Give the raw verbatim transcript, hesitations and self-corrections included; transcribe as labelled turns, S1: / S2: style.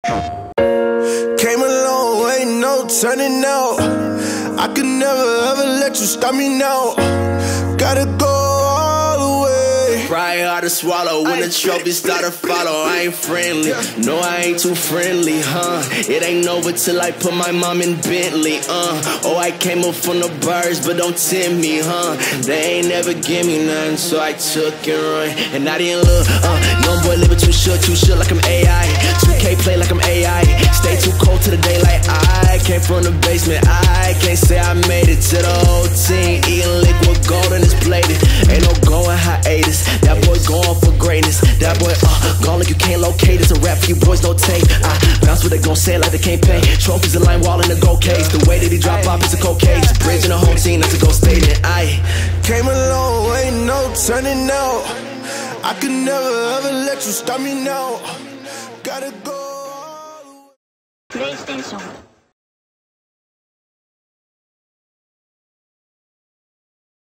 S1: Came a long way, no turning out. I could never ever let you stop me now. Gotta go all the way.
S2: Pride hard to swallow when the trophies start to follow. I ain't friendly, no I ain't too friendly, huh? It ain't over till I put my mom in Bentley, uh Oh, I came up from the birds, but don't tempt me, huh? They ain't never give me nothing, so I took and run. And I didn't look, uh Young boy living too short, too short like I'm A I. two K play like I'm A I. Stay too cold to the daylight. I came from the basement, I can't say I made it to the whole team. Eating liquid gold and it's plated. Ain't no going hiatus. That boy going for greatness. That boy, uh, gone like you can't locate. It's a rap for you boys, no tape. I bounce what they gon' say like they can't pay. Trophies a line wall in the gold case. The way that he drop off is a cold case. Bridging the whole team, that's a gold statement. I
S1: came a long way, no turning out. I could never ever let you stop me now. Gotta go all the way.
S3: PlayStation